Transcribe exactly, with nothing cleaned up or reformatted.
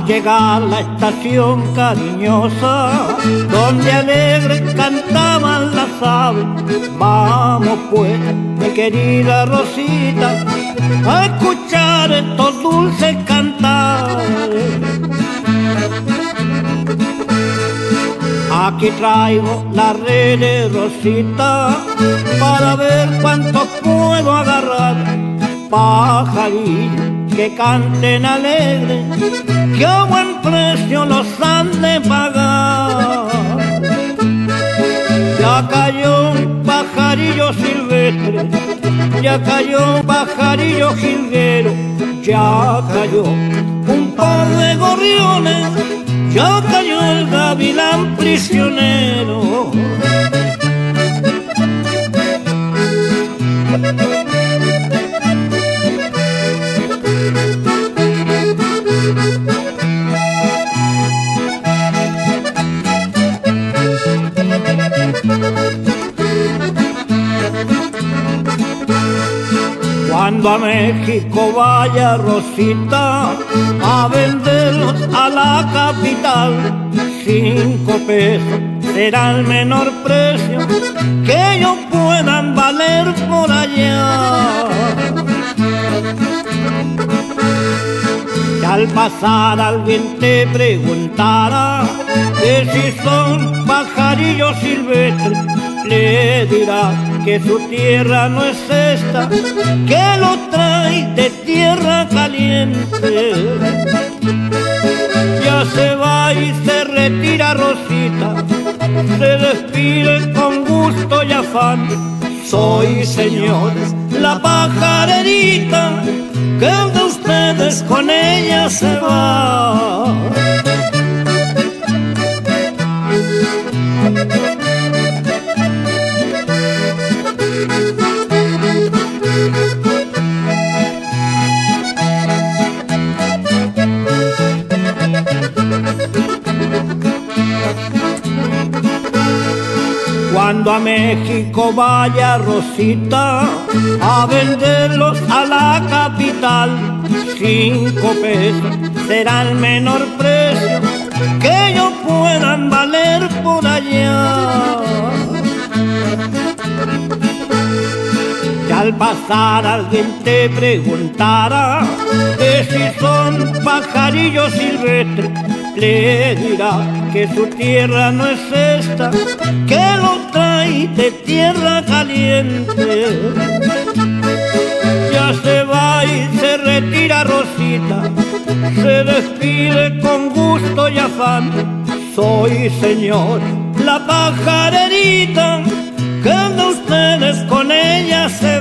Al llegar la estación cariñosa, donde alegre cantaban las aves, vamos pues, mi querida Rosita, a escuchar estos dulces cantares. Aquí traigo las redes, Rosita, para ver cuántos puedo agarrar. Pajarillos que canten alegre, que a buen precio los han de pagar. Ya cayó un pajarillo silvestre, ya cayó un pajarillo jilguero, ya cayó un par de gorriones, ya cayó el gavilán prisionero. Cuando a México vaya Rosita a venderlos a la capital, cinco pesos será el menor precio que ellos puedan valer por allá. Y al pasar alguien te preguntara que si son pajarillos silvestres, le dirás que su tierra no es esta, que lo trae de tierra caliente. Ya se va y se retira Rosita, se despide con gusto y afán. Soy, señores, la pajarerita, que de ustedes con ella se va. Cuando a México vaya Rosita a venderlos a la capital, cinco pesos será el menor precio que ellos puedan valer por allá. Y al pasar alguien te preguntara que si son pajarillos silvestres, le dirá que su tierra no es esta, que lo trae de tierra caliente. Ya se va y se retira Rosita, se despide con gusto y afán. Soy, señor, la pajarerita, que de ustedes con ella se